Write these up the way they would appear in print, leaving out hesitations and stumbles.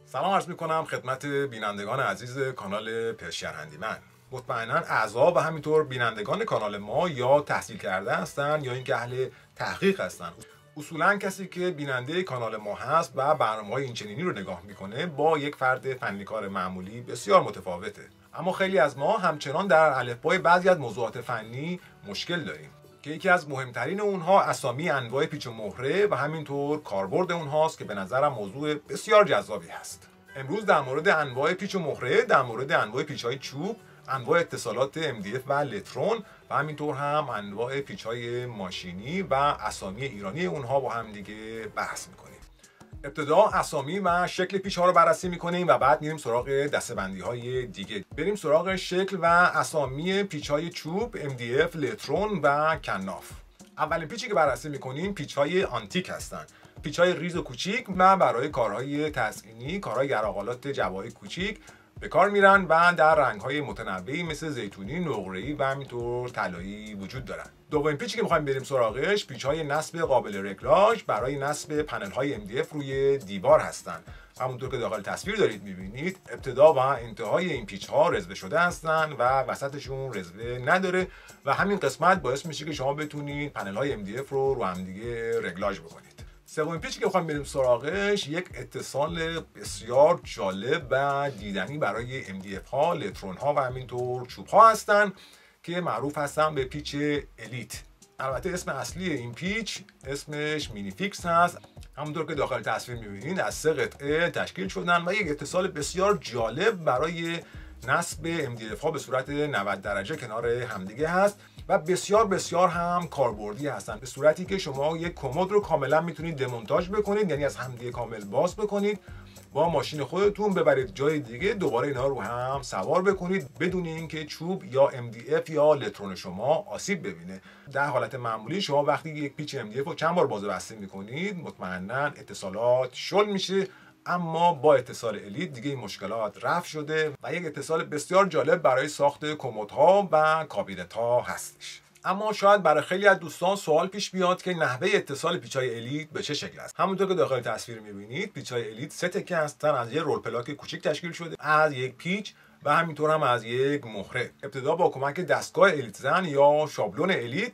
سلام عرض میکنم خدمت بینندگان عزیز کانال پرشین هندیمن. مطمئنا اعضا و همینطور بینندگان کانال ما یا تحصیل کرده هستن یا اینکه اهل تحقیق هستن. اصولا کسی که بیننده کانال ما هست و برنامه‌های اینچنینی رو نگاه میکنه با یک فرد فنیکار معمولی بسیار متفاوته. اما خیلی از ما همچنان در الفبای بعضی از موضوعات فنی مشکل داریم که یکی از مهمترین اونها اسامی انواع پیچ و مهره و همینطور کاربرد اونهاست که به نظرم موضوع بسیار جذابی هست. امروز در مورد انواع پیچ و مهره، در مورد انواع پیچ‌های چوب، انواع اتصالات MDF و لترون و همینطور هم انواع پیچ‌های ماشینی و اسامی ایرانی اونها با هم دیگه بحث می‌کنیم. ابتدا اسامی و شکل پیچ‌ها رو بررسی می‌کنیم و بعد میریم سراغ دسته‌بندی‌های دیگه. بریم سراغ شکل و اسامی پیچ‌های چوب، MDF، لترون و کناف. اولین پیچی که بررسی می‌کنیم پیچ‌های آنتیک هستند. پیچ‌های ریز و کوچیک و برای کارهای تزئینی، کارهای گراقالات جواهری کوچیک به کار میرن و در رنگ‌های متنوعی مثل زیتونی، نقره‌ای و همینطور طلایی وجود دارن. دومین پیچی که می‌خوایم بریم سراغش پیچ‌های نصب قابل رگلاژ برای نصب پنل‌های MDF روی دیوار هستند. همونطور که داخل تصویر دارید می‌بینید ابتدا و انتهای این پیچ‌ها رزوه شده هستند و وسطشون رزوه نداره و همین قسمت باعث میشه که شما بتونید پنل‌های MDF رو هم دیگه رگلاژ بکنید. سومین پیچی که می‌خوام بریم سراغش یک اتصال بسیار جالب و دیدنی برای MDF ها، لترون ها و همینطور چوب ها هستن که معروف هستن به پیچ الیت. البته اسم اصلی این پیچ اسمش مینی فیکس هست. همونطور که داخل تصویر می‌بینید از 3 قطعه تشکیل شدن و یک اتصال بسیار جالب برای نصب MDF ها به صورت 90 درجه کنار همدیگه هست و بسیار هم کاربردی هستن، به صورتی که شما یک کمد رو کاملا میتونید دمونتاژ بکنید، یعنی از همدیگه کامل باز بکنید، با ماشین خودتون ببرید جای دیگه، دوباره اینا رو هم سوار بکنید بدون اینکه چوب یا MDF یا لترون شما آسیب ببینه. در حالت معمولی شما وقتی یک پیچ MDF رو چند بار باز و بسته میکنید مطمئنا اتصالات شل میشه، اما با اتصال الیت دیگه این مشکلات رفع شده و یک اتصال بسیار جالب برای ساخت کمدها و کابینت‌ها هستش. اما شاید برای خیلی از دوستان سوال پیش بیاد که نحوه اتصال پیچ‌های الیت به چه شکل است. همونطور که داخل تصویر می‌بینید پیچ‌های الیت 3 تکه هستن، از یک رول پلاک کوچیک تشکیل شده، از یک پیچ و همینطور هم از یک مهره. ابتدا با کمک دستگاه الیت زن یا شابلون الیت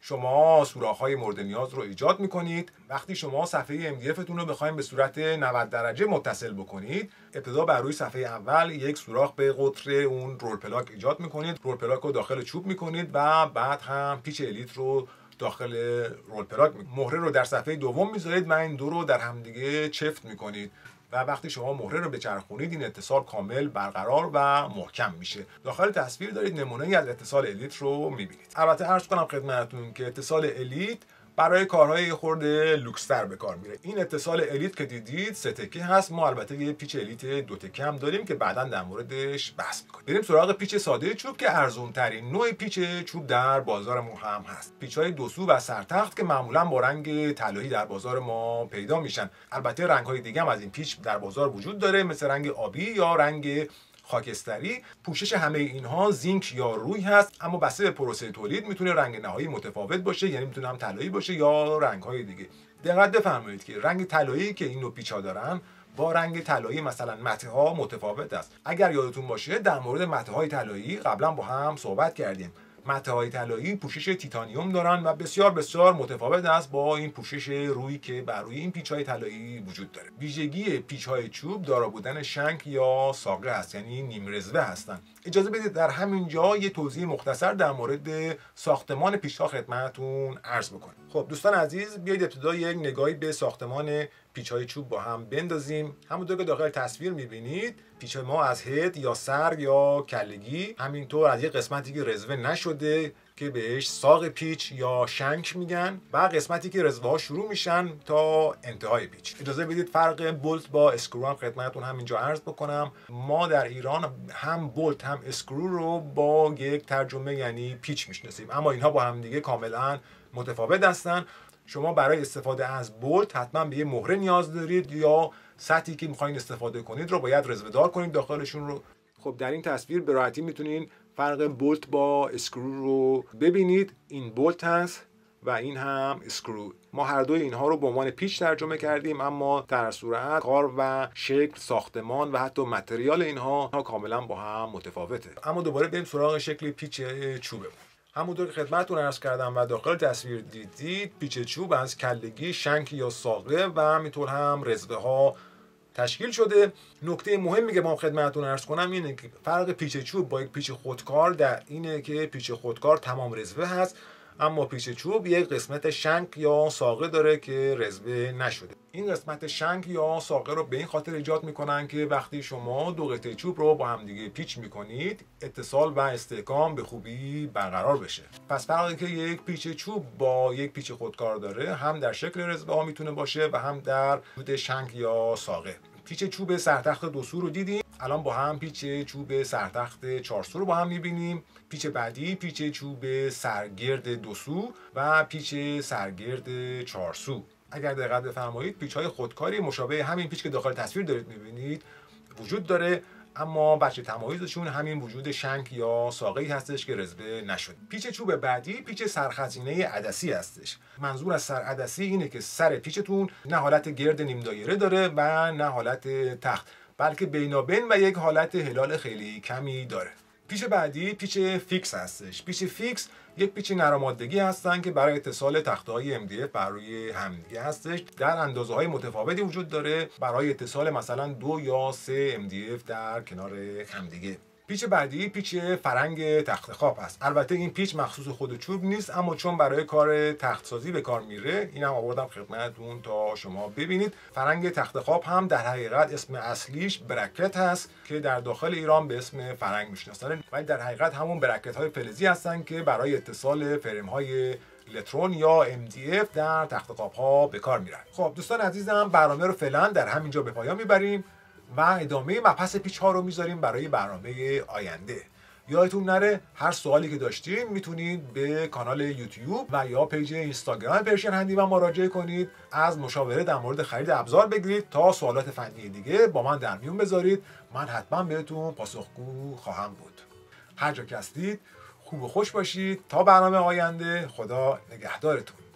شما سوراخ‌های مورد نیاز رو ایجاد می‌کنید. وقتی شما صفحه MDF تون رو بخواید به صورت 90 درجه متصل بکنید، ابتدا بر روی صفحه اول یک سوراخ به قطر اون رول پلاک ایجاد می‌کنید. رول پلاک رو داخل چوب می‌کنید و بعد هم پیچ الیت رو داخل رول پلاک مهره رو در صفحه دوم می‌ذارید و این دو رو در همدیگه چفت می‌کنید و وقتی شما مهره رو بچرخونید این اتصال کامل برقرار و محکم میشه. داخل تصویر دارید نمونه‌ای از اتصال الیت رو می‌بینید. البته عرض کنم خدمتتون که اتصال الیت برای کارهای خورده لوکس‌تر به کار میره. این اتصال الیت که دیدید 3 تکه هست. ما البته یه پیچ الیت 2 تکه هم داریم که بعداً در موردش بحث می‌کنیم. بریم سراغ پیچ ساده چوب که ارزان‌ترین نوع پیچ چوب در بازار ما هم هست. پیچ‌های 2 سو و سرتخت که معمولاً با رنگ طلایی در بازار ما پیدا میشن. البته رنگ‌های دیگه هم از این پیچ در بازار وجود داره، مثل رنگ آبی یا رنگ خاکستری. پوشش همه اینها زینک یا روی هست، اما بسته به پروسه تولید میتونه رنگ نهایی متفاوت باشه، یعنی میتونه هم طلایی باشه یا رنگ‌های دیگه. دقت بفرمایید که رنگ طلایی که این نوع پیچ‌ها دارن با رنگ طلایی مثلا مته ها متفاوت است. اگر یادتون باشه در مورد مته های طلایی قبلا با هم صحبت کردیم. مته های طلایی پوشش تیتانیوم دارن و بسیار متفاوت است با این پوشش روی که بر روی این پیچ های طلایی وجود داره. ویژگی پیچ های چوب دارا بودن شنک یا ساقه است، یعنی نیم رزوه هستند. اجازه بدید در همین جا یه توضیح مختصر در مورد ساختمان پیچ ها خدمتتون عرض بکنم. خب دوستان عزیز، بیایید ابتدا یک نگاهی به ساختمان پیچ‌های چوب با هم بندازیم. همونطور که داخل تصویر می‌بینید پیچ ما از هد یا سر یا کلگی، همینطور از یک قسمتی که رزوه نشده که بهش ساق پیچ یا شنک میگن و قسمتی که رزوه ها شروع میشن تا انتهای پیچ. اجازه بدید فرق بولت با اسکرو هم خدمتتون همینجا عرض بکنم. ما در ایران هم بولت هم اسکرو رو با یک ترجمه یعنی پیچ میشناسیم، اما اینها با هم دیگه کاملا متفاوت هستن. شما برای استفاده از بولت حتما به یه مهره نیاز دارید یا سطحی که میخواین استفاده کنید رو باید رزوه دار کنید داخلشون رو. خب در این تصویر به راحتی میتونید فرق بولت با اسکرو رو ببینید. این بولت هست و این هم اسکرو. ما هر دوی اینها رو به عنوان پیچ ترجمه کردیم، اما در صورت کار و شکل، ساختمان و حتی متریال اینها کاملا با هم متفاوته. اما دوباره بریم سراغ شکل پیچ چوبه. همونطور که خدمتتون عرض کردم و داخل تصویر دیدید، پیچ چوب از کلگی، شنک یا ساقه و همینطور هم رزوه ها تشکیل شده. نکته مهمی که ما خدمتتون عرض کنم اینه که فرق پیچ چوب با یک پیچ خودکار در اینه که پیچ خودکار تمام رزوه هست، اما پیچ چوب یک قسمت شنک یا ساقه داره که رزوه نشده. این قسمت شنک یا ساقه رو به این خاطر ایجاد میکنن که وقتی شما دو قطعه چوب رو با هم دیگه پیچ میکنید، اتصال و استحکام به خوبی برقرار بشه. پس فرقی که یک پیچ چوب با یک پیچ خودکار داره، هم در شکل رزوه ها میتونه باشه و هم در حدود شنک یا ساقه. پیچ چوب سرتخت 2 سو رو دیدیم، الان با هم پیچ چوب سرتخت 4 سو رو با هم میبینیم. پیچ بعدی پیچ چوب سرگرد 2 سو و پیچ سرگرد 4 سو. اگر دقت بفرمایید پیچ‌های خودکاری مشابه همین پیچ که داخل تصویر دارید می‌بینید وجود داره، اما بچه تمایزشون همین وجود شنک یا ساقه‌ای هستش که رزوه نشد. پیچ چوب بعدی پیچ سرخزینه عدسی هستش. منظور از سرعدسی اینه که سر پیچتون نه حالت گرد نیم دایره داره و نه حالت تخت، بلکه بینابین و یک حالت هلال خیلی کمی داره. پیچ بعدی پیچ فیکس هستش. پیچ فیکس یک پیچ نرمادگی هستن که برای اتصال تخته‌های MDF بر روی همدیگه هستش. در اندازه‌های متفاوتی وجود داره برای اتصال مثلا 2 یا 3 MDF در کنار همدیگه. پیچ بعدی پیچ فرنگ تخت خواب است. البته این پیچ مخصوص خود چوب نیست، اما چون برای کار تخت سازی به کار میره اینم آوردم خدمتتون تا شما ببینید. فرنگ تخت خواب هم در حقیقت اسم اصلیش برکت هست که در داخل ایران به اسم فرنگ میشناسن، ولی در حقیقت همون برکت های فلزی هستن که برای اتصال فریم های لترون یا MDF در تخت خواب ها به کار میرن. خب دوستان عزیزم، برنامه رو فعلا در همینجا به پایان میبریم و ادامه مبحث پیچ ها رو میذاریم برای برنامه آینده. یادتون نره هر سوالی که داشتین میتونید به کانال یوتیوب و یا پیج اینستاگرام پرشین هندیمن مراجعه کنید، از مشاوره در مورد خرید ابزار بگیرید تا سوالات فنی دیگه با من در میون بذارید. من حتما بهتون پاسخگو خواهم بود. هر جا که هستید خوب و خوش باشید. تا برنامه آینده، خدا نگهدارتون.